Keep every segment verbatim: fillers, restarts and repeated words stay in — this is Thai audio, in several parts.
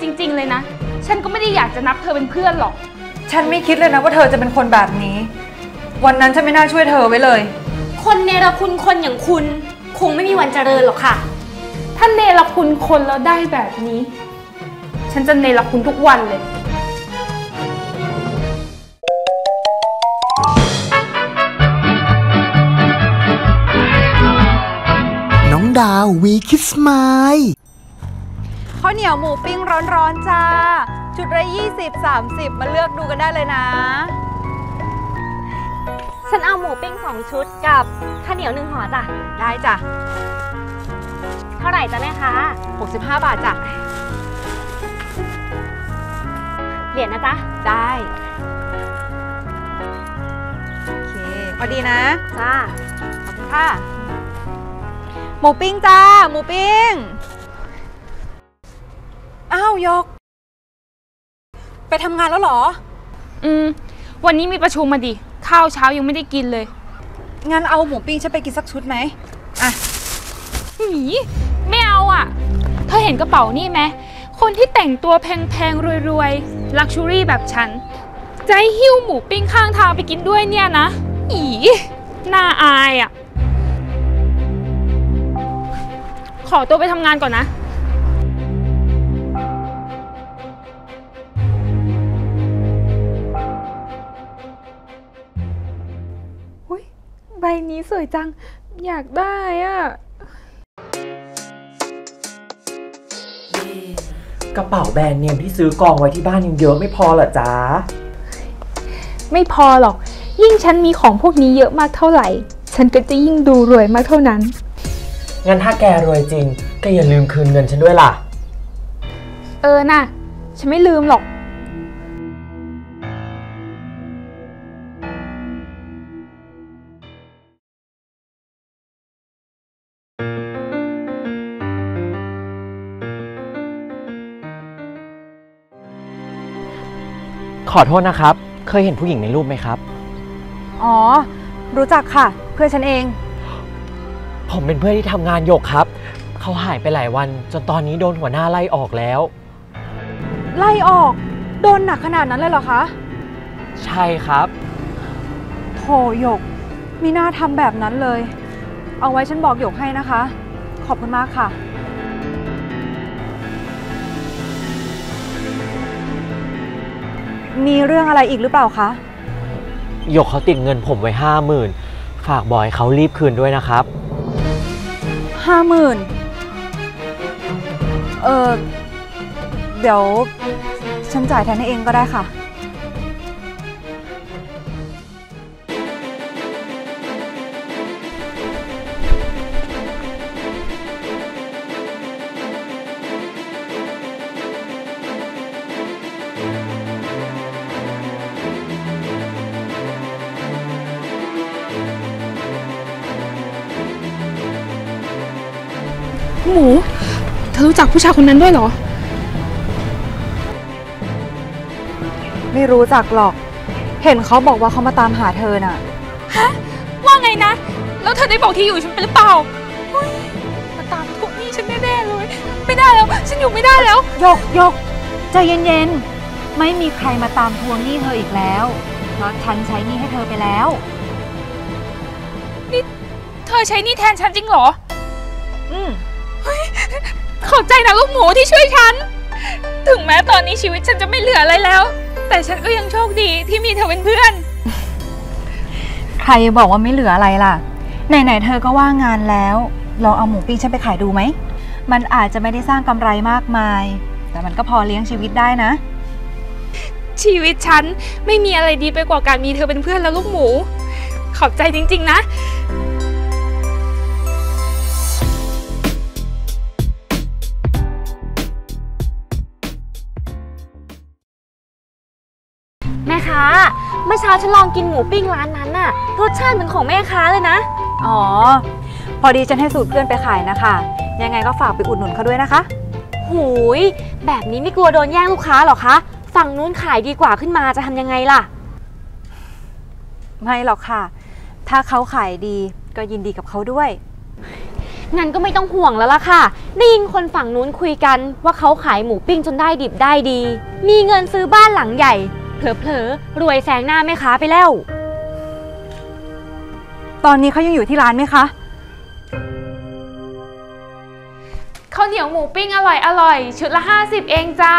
จริงๆเลยนะฉันก็ไม่ได้อยากจะนับเธอเป็นเพื่อนหรอกฉันไม่คิดเลยนะว่าเธอจะเป็นคนแบบนี้วันนั้นฉันไม่น่าช่วยเธอไว้เลยคนเนรคุณคนอย่างคุณคงไม่มีวันเจริญหรอกค่ะถ้าเนรคุณคนแล้วได้แบบนี้ฉันจะเนรคุณทุกวันเลยน้องดาววีคิสไมล์ข้าวเหนียวหมูปิ้งร้อนๆจ้าชุดละยี่สิบ สามสิบมาเลือกดูกันได้เลยนะฉันเอาหมูปิ้งสองชุดกับข้าวเหนียวหนึ่งห่อจ้ะได้จ้ะเท่าไหร่จ้ะแม่คะหกสิบห้าบาทจ้ะเหรียญนะจ๊ะได้โอเคพอดีนะจ้าขอบคุณค่ะหมูปิ้งจ้าหมูปิ้งอ้าวยกไปทำงานแล้วเหรออืมวันนี้มีประชุมมาดิข้าวเช้ายังไม่ได้กินเลยงั้นเอาหมูปิ้งฉันไปกินสักชุดไหมอ่ะหนีไม่เอาอ่ะเธอเห็นกระเป๋านี่ไหมคนที่แต่งตัวแพงๆรวยๆลักชัวรี่แบบฉันจะให้หิ้วหมูปิ้งข้างทางไปกินด้วยเนี่ยนะอีน่าอายอ่ะขอตัวไปทำงานก่อนนะอุ๊ยใบนี้สวยจังอยากได้อ่ะกระเป๋าแบรนด์เนมที่ซื้อกองไว้ที่บ้านยังเยอะไม่พอเหรอจ๊ะไม่พอหรอกยิ่งฉันมีของพวกนี้เยอะมากเท่าไหร่ฉันก็จะยิ่งดูรวยมากเท่านั้นงั้นถ้าแกรวยจริงก็อย่าลืมคืนเงินฉันด้วยล่ะเออน่ะฉันไม่ลืมหรอกขอโทษนะครับเคยเห็นผู้หญิงในรูปไหมครับอ๋อรู้จักค่ะเพื่อนฉันเองผมเป็นเพื่อนที่ทำงานหยกครับเขาหายไปหลายวันจนตอนนี้โดนหัวหน้าไล่ออกแล้วไล่ออกโดนหนักขนาดนั้นเลยเหรอคะใช่ครับโถหยกมีหน้าทำแบบนั้นเลยเอาไว้ฉันบอกหยกให้นะคะขอบคุณมากค่ะมีเรื่องอะไรอีกหรือเปล่าคะหยกเขาติดเงินผมไว้ห้าหมื่นฝากบอยเขารีบคืนด้วยนะครับห้าหมื่นเออเดี๋ยวฉันจ่ายแทนให้เองก็ได้ค่ะหมูเธอรู้จักผู้ชายคนนั้นด้วยเหรอไม่รู้จักหรอกเห็นเขาบอกว่าเขามาตามหาเธอน่ะฮะว่าไงนะแล้วเธอได้บอกที่อยู่ฉันไปหรือเปล่ามาตามทวงหนี้ฉันแน่ๆเลยไม่ได้แล้วฉันอยู่ไม่ได้แล้วยกยกใจเย็นๆไม่มีใครมาตามทวงหนี้เธออีกแล้วเพราะฉันใช้หนี้ให้เธอไปแล้วนี่เธอใช้หนี้แทนฉันจริงเหรออืมขอบใจนะลูกหมูที่ช่วยฉันถึงแม้ตอนนี้ชีวิตฉันจะไม่เหลืออะไรแล้วแต่ฉันก็ยังโชคดีที่มีเธอเป็นเพื่อนใครบอกว่าไม่เหลืออะไรล่ะไหนๆเธอก็ว่างงานแล้วลองเอาหมูปิ้งฉันไปขายดูไหมมันอาจจะไม่ได้สร้างกำไรมากมายแต่มันก็พอเลี้ยงชีวิตได้นะชีวิตฉันไม่มีอะไรดีไปกว่าการมีเธอเป็นเพื่อนแล้วลูกหมูขอบใจจริงๆนะแม่ค้าเมื่อเช้าฉันลองกินหมูปิ้งร้านนั้นน่ะรสชาติเหมือนของแม่ค้าเลยนะอ๋อพอดีฉันให้สูตรเพื่อนไปขายนะคะยังไงก็ฝากไปอุดหนุนเขาด้วยนะคะหูยแบบนี้ไม่กลัวโดนแย่งลูกค้าหรอคะฝั่งนู้นขายดีกว่าขึ้นมาจะทำยังไงล่ะไม่หรอกค่ะถ้าเขาขายดีก็ยินดีกับเขาด้วยงั้นก็ไม่ต้องห่วงแล้วล่ะค่ะได้ยินคนฝั่งนู้นคุยกันว่าเขาขายหมูปิ้งจนได้ดิบได้ดี มีเงินซื้อบ้านหลังใหญ่เผลอๆรวยแซงหน้าแม่ค้าไปแล้วตอนนี้เขายังอยู่ที่ร้านไหมคะข้าวเหนียวหมูปิ้งอร่อยอร่อยชุดละห้าสิบเองจ้า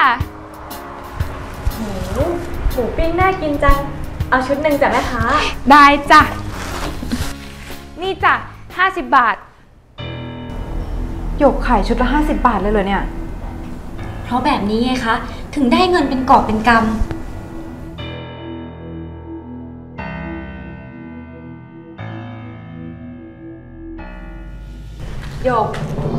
หมูปิ้งน่ากินจังเอาชุดหนึ่งจ้ะแม่ค้าได้จ้ะ นี่จ้ะห้าสิบบาทหยกขายชุดละห้าสิบบาทเลยเหรอเนี่ยเพราะแบบนี้ไงคะถึงได้เงินเป็นกอบเป็นกำหยก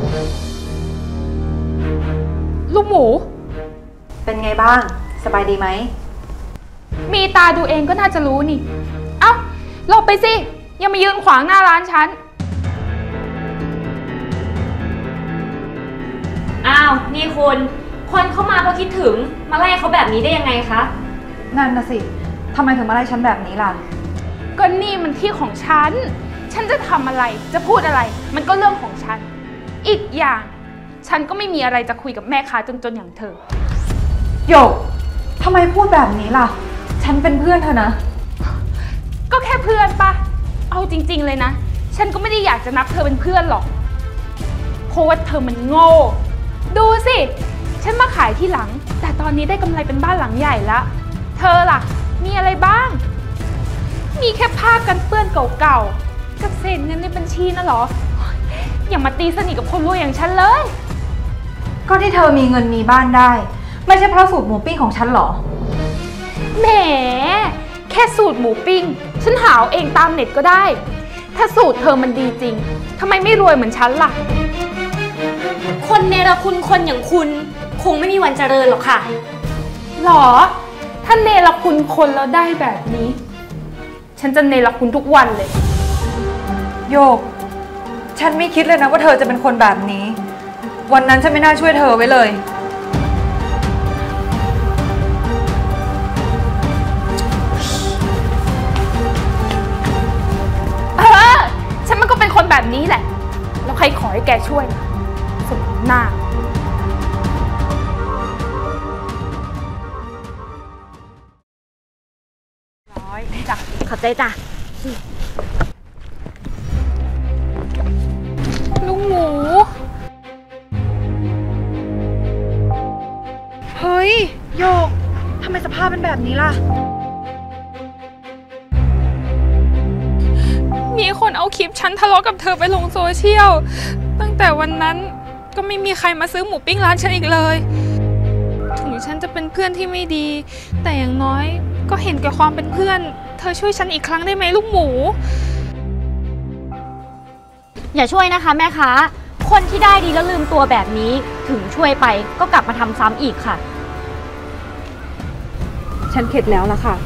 ลูกหมูเป็นไงบ้าง สบายดีไหมมีตาดูเองก็น่าจะรู้นี่ เอ้าหลบไปสิ ยังมายืนขวางหน้าร้านฉันอ้าว นี่คุณ คนเข้ามาเพราะคิดถึง มาไล่เขาแบบนี้ได้ยังไงคะนั่นนะสิทำไมถึงมาไล่ฉันแบบนี้ล่ะก็นี่มันที่ของฉัน ฉันจะทำอะไร จะพูดอะไร มันก็เรื่องของฉัน อีกอย่าง ฉันก็ไม่มีอะไรจะคุยกับแม่ค้าจนๆอย่างเธอหยก ทำไมพูดแบบนี้ล่ะ ฉันเป็นเพื่อนเธอนะก็แค่เพื่อนปะ เอาจริงๆเลยนะ ฉันก็ไม่ได้อยากจะนับเธอเป็นเพื่อนหรอก เพราะว่าเธอมันโง่ ดูสิ ฉันมาขายที่หลัง แต่ตอนนี้ได้กำไรเป็นบ้านหลังใหญ่แล้ว เธอล่ะ มีอะไรบ้าง มีแค่ผ้ากันเปื้อนเก่าๆ กับเศษเงินในบัญชีน่ะเหรอ อย่ามาตีสนิทกับคนรวยอย่างฉันเลยก็ที่เธอมีเงินมีบ้านได้ ไม่ใช่เพราะสูตรหมูปิ้งของฉันหรอแหม แค่สูตรหมูปิ้ง ฉันหาเอาเองตามเน็ตก็ได้ ถ้าสูตรเธอมันดีจริง ทำไมไม่รวยเหมือนฉันล่ะคนเนรคุณคนอย่างคุณคงไม่มีวันเจริญหรอกค่ะหรอ ถ้าเนรคุณคนแล้วได้แบบนี้ ฉันจะเนรคุณทุกวันเลยโยก ฉันไม่คิดเลยนะว่าเธอจะเป็นคนแบบนี้ วันนั้นฉันไม่น่าช่วยเธอไว้เลยเออ ฉันมันก็เป็นคนแบบนี้แหละ แล้วใครขอให้แกช่วยล่ะสมหน้าร้อยจ้ะขอบใจจ้ะลูกหมูเฮ้ย โยก ทำไมสภาพเป็นแบบนี้ล่ะมีคนเอาคลิปฉันทะเลาะกับเธอไปลงโซเชียล ตั้งแต่วันนั้นก็ไม่มีใครมาซื้อหมูปิ้งร้านฉันอีกเลย ถึงฉันจะเป็นเพื่อนที่ไม่ดี แต่อย่างน้อยก็เห็นแก่ความเป็นเพื่อน เธอช่วยฉันอีกครั้งได้ไหมลูกหมูอย่าช่วยนะคะแม่ค้า คนที่ได้ดีแล้วลืมตัวแบบนี้ ถึงช่วยไปก็กลับมาทำซ้ำอีกค่ะฉันเข็ดแล้วล่ะค่ะ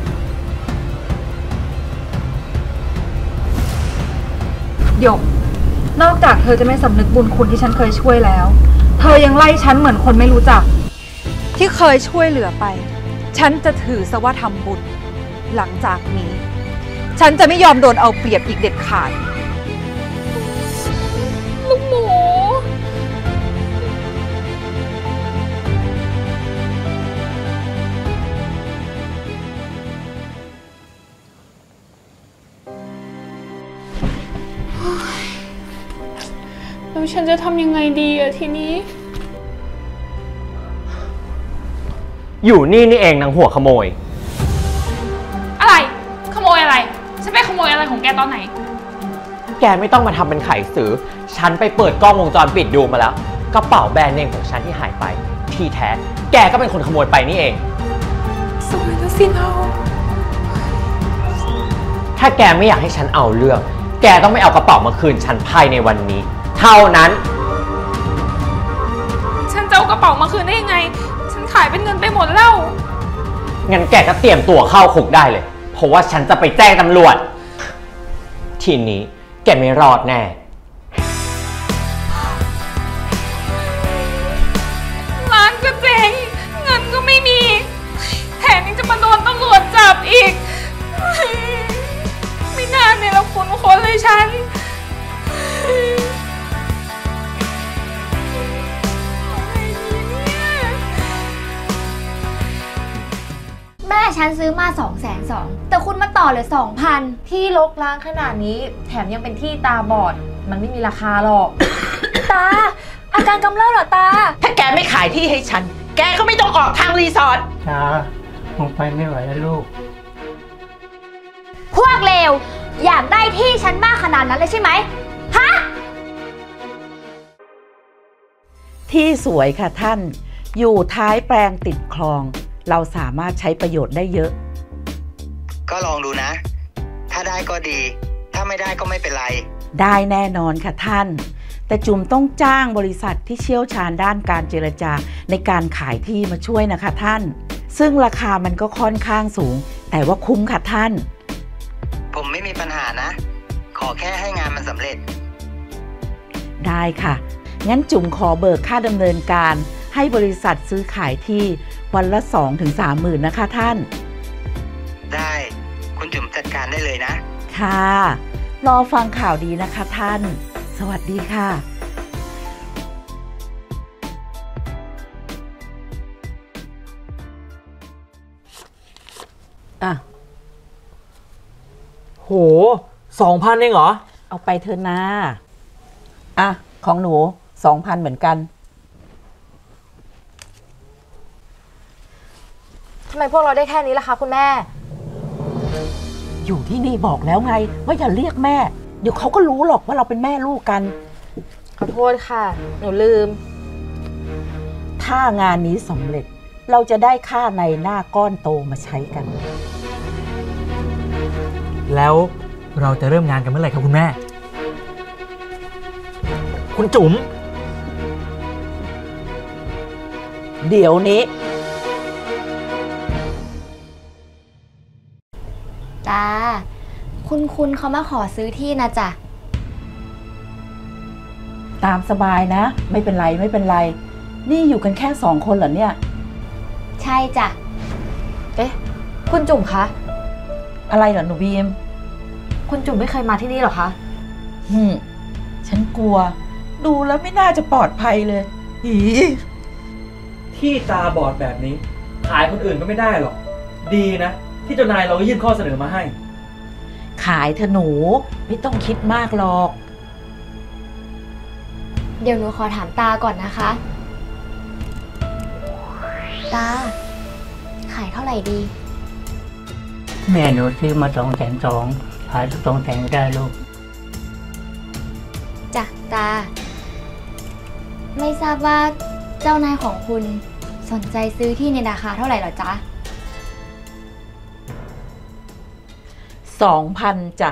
หยก นอกจากเธอจะไม่สำนึกบุญคุณที่ฉันเคยช่วยแล้ว เธอยังไล่ฉันเหมือนคนไม่รู้จัก ที่เคยช่วยเหลือไป ฉันจะถือซะว่าทำบุญ หลังจากนี้ ฉันจะไม่ยอมโดนเอาเปรียบอีกเด็ดขาดลูกหมู แล้วฉันจะทำยังไงดีอะทีนี้อยู่นี่นี่เองนางหัวขโมยอะไร ขโมยอะไร ฉันไปขโมยอะไรของแกตอนไหนแกไม่ต้องมาทำเป็นไขสือ ฉันไปเปิดกล้องวงจรปิดดูมาแล้ว กระเป๋าแบรนด์เนมของฉันที่หายไป ที่แท้ แกก็เป็นคนขโมยไปนี่เองสวยแล้วสิเราถ้าแกไม่อยากให้ฉันเอาเรื่อง แกต้องไม่เอากระเป๋ามาคืนฉันภายในวันนี้ เท่านั้นฉันจะเอากระเป๋ามาคืนได้ยังไง ฉันขายเป็นเงินไปหมดแล้วงั้นแกก็เตรียมตัวเข้าคุกได้เลย เพราะว่าฉันจะไปแจ้งตำรวจ ทีนี้แกไม่รอดแน่ร้านก็เจ๊ง เงินก็ไม่มี แถมยังจะมาโดนตำรวจจับอีก ไม่น่าเนี่ยเราคุ้นคนเลยฉันฉันซื้อมาสองแสนสองแต่คุณมาต่อเหลือสองพันที่รกร้างขนาดนี้แถมยังเป็นที่ตาบอดมันไม่มีราคาหรอกตา อาการกำเริบเหรอตาถ้าแกไม่ขายที่ให้ฉัน แกก็ไม่ต้องออกทางรีสอร์ทจ้าคงไปไม่ไหวแล้วลูกพวกเลวอยากได้ที่ฉันมากขนาดนั้นเลยใช่ไหมฮะที่สวยค่ะท่าน อยู่ท้ายแปลงติดคลอง เราสามารถใช้ประโยชน์ได้เยอะก็ลองดูนะ ถ้าได้ก็ดี ถ้าไม่ได้ก็ไม่เป็นไรได้แน่นอนค่ะท่าน แต่จุ๋มต้องจ้างบริษัทที่เชี่ยวชาญด้านการเจรจาในการขายที่มาช่วยนะคะท่าน ซึ่งราคามันก็ค่อนข้างสูง แต่ว่าคุ้มค่ะท่านผมไม่มีปัญหานะ ขอแค่ให้งานมันสำเร็จได้ค่ะ งั้นจุ๋มขอเบิกค่าดำเนินการให้บริษัทซื้อขายที่วันละ สองถึงสาม หมื่นนะคะท่านได้ คุณจุ๋มจัดการได้เลยนะค่ะ รอฟังข่าวดีนะคะท่าน สวัสดีค่ะ อ่ะโหสองพันเองเหรอเอาไปเถอะนะอ่ะ ของหนูสองพันเหมือนกันทำไมพวกเราได้แค่นี้ล่ะคะคุณแม่อยู่ที่นี่บอกแล้วไง ว่าอย่าเรียกแม่ เดี๋ยวเขาก็รู้หรอกว่าเราเป็นแม่ลูกกันขอโทษค่ะ หนูลืมถ้างานนี้สำเร็จ เราจะได้ค่าในหน้าก้อนโตมาใช้กันแล้วเราจะเริ่มงานกันเมื่อไหร่ครับคุณแม่ คุณจุ๋มเดี๋ยวนี้ตา คุณคุณเขามาขอซื้อที่นะจ๊ะตามสบายนะ ไม่เป็นไรไม่เป็นไร นี่อยู่กันแค่สองคนเหรอเนี่ยใช่จ้ะเอ๊ะ คุณจุ๋มคะอะไรเหรอหนูบีมคุณจุ๋มไม่เคยมาที่นี่หรอคะหืมฉันกลัว ดูแล้วไม่น่าจะปลอดภัยเลยอีที่ตาบอดแบบนี้ ขายคนอื่นก็ไม่ได้หรอก ดีนะ ที่เจ้านายเรายื่นข้อเสนอมาให้ขายเถอะหนูไม่ต้องคิดมากหรอกเดี๋ยวหนูขอถามตาก่อนนะคะ ตา ขายเท่าไหร่ดีแม่หนูซื้อมาสองแสนสองขายสองแสนได้ลูกจ้ะตา ไม่ทราบว่าเจ้านายของคุณสนใจซื้อที่ในราคาเท่าไหร่หรอจ๊ะสองพันจ้ะ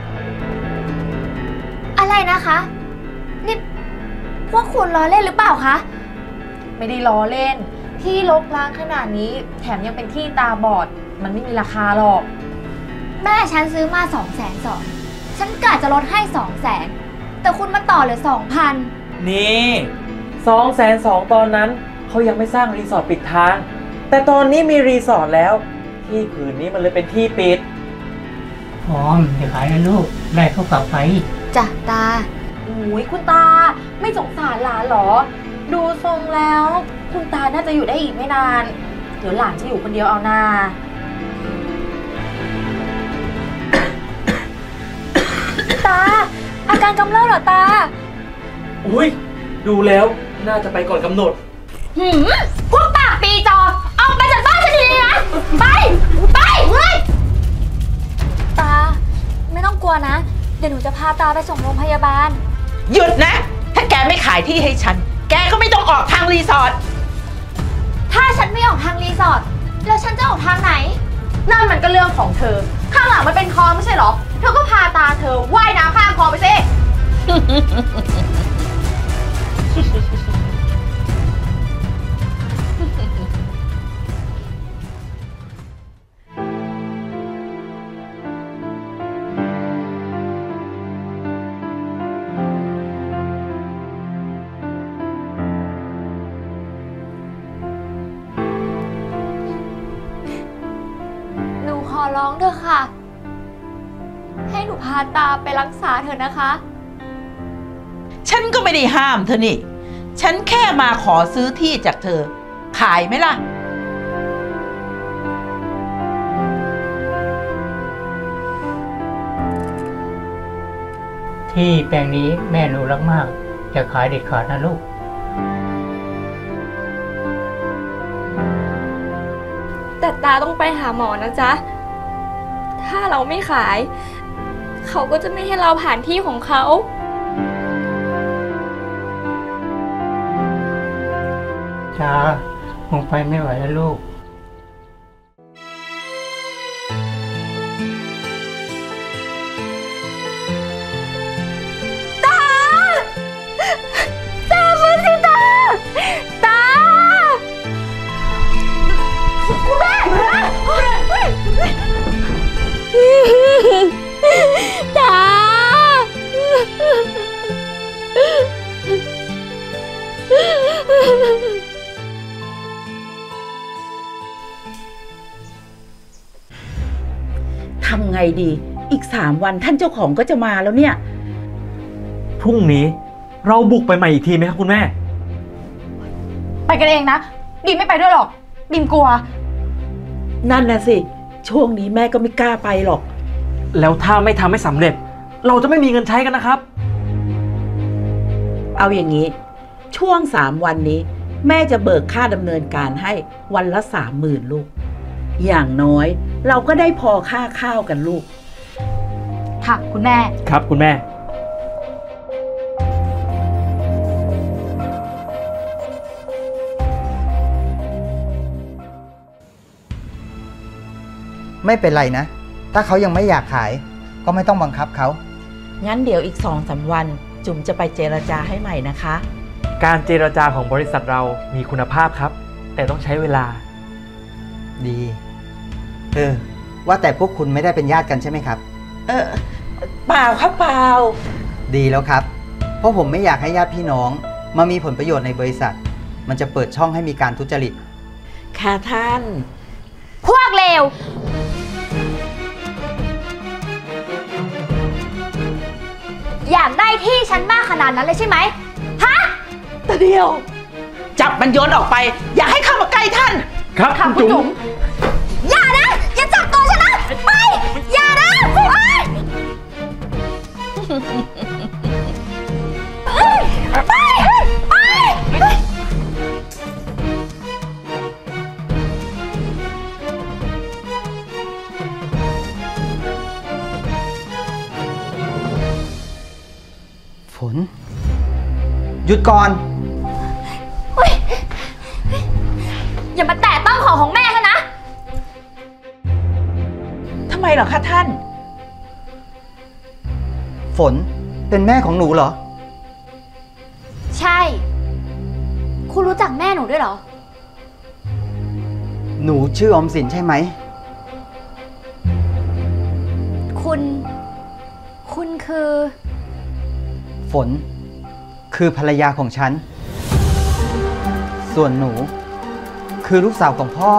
อะไรนะคะ นี่พวกคุณล้อเล่นหรือเปล่าคะไม่ได้ล้อเล่น ที่รกร้างขนาดนี้แถมยังเป็นที่ตาบอด มันไม่มีราคาหรอกแม่ฉันซื้อมาสองแสนสองฉันกะจะลดให้สองแสนแต่คุณมาต่อเหลือสองพันนี่สองแสนสองตอนนั้นเขายังไม่สร้างรีสอร์ทปิดทาง แต่ตอนนี้มีรีสอร์ทแล้ว ที่ผืนนี้มันเลยเป็นที่ปิดหอมอย่าขายนะลูกแม่เขากลับไปจ้ะตาโอ้ยคุณตา ไม่สงสารหลานเหรอ ดูทรงแล้ว คุณตาน่าจะอยู่ได้อีกไม่นาน เดี๋ยวหลานจะอยู่คนเดียวเอานาตา อาการกำเริบเหรอตาอุ้ยดูแล้วน่าจะไปก่อนกำหนดหืมพวกปากปีจอออกไปจากบ้านฉันทีนะ ไป ไปเฮ้ยตา ไม่ต้องกลัวนะ เดี๋ยวหนูจะพาตาไปส่งโรงพยาบาลหยุดนะ ถ้าแกไม่ขายที่ให้ฉัน แกก็ไม่ต้องออกทางรีสอร์ทถ้าฉันไม่ออกทางรีสอร์ทแล้วฉันจะออกทางไหนนั่นมันก็เรื่องของเธอ ข้างหลังมันเป็นคลองไม่ใช่เหรอ เธอก็พาตาเธอว่ายน้ำข้ามคลองไปสิหนูขอร้องเถอะค่ะ ให้หนูพาตาไปรักษาเถอะนะคะฉันก็ไม่ได้ห้ามเธอนี่ ฉันแค่มาขอซื้อที่จากเธอ ขายไหมล่ะที่แปลงนี้แม่หนูรักมากอย่าขายเด็ดขาดนะลูกแต่ตาต้องไปหาหมอนะจ๊ะ ถ้าเราไม่ขาย เขาก็จะไม่ให้เราผ่านที่ของเขาจ้าคงไปไม่ไหวแล้วลูกตาทำไงดีอีกสามวันท่านเจ้าของก็จะมาแล้วเนี่ยพรุ่งนี้เราบุกไปใหม่อีกทีไหมครับคุณแม่ไปกันเองนะบีมไม่ไปด้วยหรอกบีมกลัวนั่นน่ะสิช่วงนี้แม่ก็ไม่กล้าไปหรอกแล้วถ้าไม่ทำให้สำเร็จ เราจะไม่มีเงินใช้กันนะครับเอาอย่างนี้ช่วงสามวันนี้ แม่จะเบิกค่าดำเนินการให้วันละสามหมื่นลูกอย่างน้อยเราก็ได้พอค่าข้าวกันลูกค่ะคุณแม่ครับคุณแม่ไม่เป็นไรนะ ถ้าเขายังไม่อยากขายก็ไม่ต้องบังคับเขางั้นเดี๋ยวอีกสองสามวันจุ๋มจะไปเจรจาให้ใหม่นะคะการเจรจาของบริษัทเรามีคุณภาพครับ แต่ต้องใช้เวลาดี เออ ว่าแต่พวกคุณไม่ได้เป็นญาติกันใช่ไหมครับเออเปล่าครับเปล่าดีแล้วครับ เพราะผมไม่อยากให้ญาติพี่น้องมามีผลประโยชน์ในบริษัท มันจะเปิดช่องให้มีการทุจริตค่ะท่านพวกเลว อยากได้ที่ฉันมากขนาดนั้นเลยใช่ไหมฮะตาเดียว จับมันโยนออกไป อย่าให้เข้ามาใกล้ท่านครับคุณจุ๋มอย่านะ อย่าจับตัวฉันนะ ไป อย่านะไปไปไปฝน หยุดก่อนอย่ามาแตะต้องของของแม่ฉันนะทำไมเหรอคะท่านฝนเป็นแม่ของหนูเหรอใช่ คุณรู้จักแม่หนูด้วยเหรอหนูชื่อออมสินใช่ไหมคุณ คุณคือฝนคือภรรยาของฉัน ส่วนหนูคือลูกสาวของพ่อ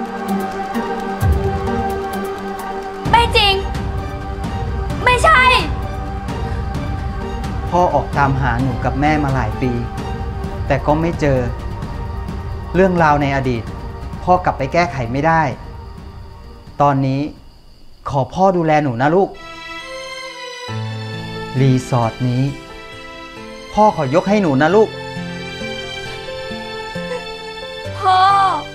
ไม่จริง ไม่ใช่พ่อออกตามหาหนูกับแม่มาหลายปี แต่ก็ไม่เจอ เรื่องราวในอดีต พ่อกลับไปแก้ไขไม่ได้ ตอนนี้ขอพ่อดูแลหนูนะลูก รีสอร์ทนี้ พ่อขอยกให้หนูนะลูกพ่อ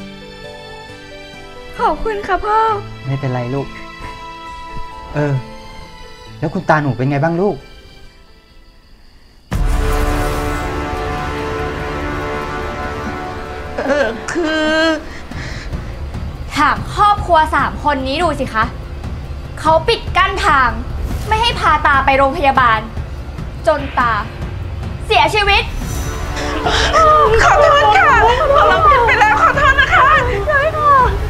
ขอบคุณค่ะพ่อไม่เป็นไรลูก เออ แล้วคุณตาหนูเป็นไงบ้างลูกเออคือถามครอบครัวสามคนนี้ดูสิคะ เขาปิดกั้นทาง ไม่ให้พาตาไปโรงพยาบาล จนตา เสียชีวิตขอโทษค่ะพวกเราผิดไปแล้วขอโทษนะคะใช่ค่ะ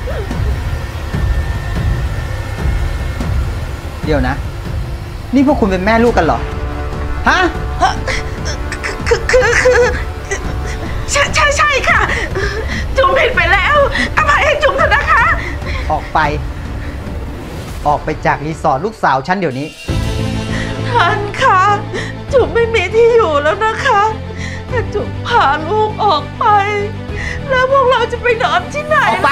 เดี๋ยวนะ นี่พวกคุณเป็นแม่ลูกกันเหรอ ฮะคือคือคือใช่ใช่ใช่ค่ะ จุ๋มผิดไปแล้วอภัยให้จุ๋มเถอะนะคะออกไป ออกไปจากรีสอร์ทลูกสาวฉันเดี๋ยวนี้ท่านคะจุ๋มไม่มีที่อยู่แล้วนะคะถ้าจุ๋มพาลูกออกไป แล้วพวกเราจะไปนอนที่ไหนออกไป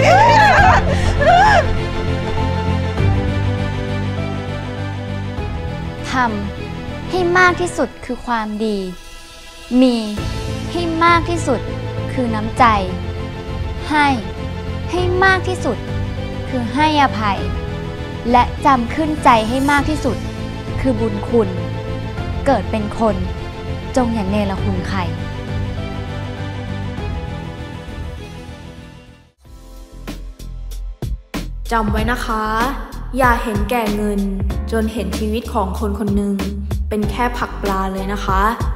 พทำให้มากที่สุดคือความดี มีให้มากที่สุดคือน้ำใจ ให้ให้มากที่สุดคือให้อภัย และจำขึ้นใจให้มากที่สุดคือบุญคุณ เกิดเป็นคนจงอย่าเนรคุณใครจำไว้นะคะ อย่าเห็นแก่เงินจนเห็นชีวิตของคนคนหนึ่งเป็นแค่ผักปลาเลยนะคะ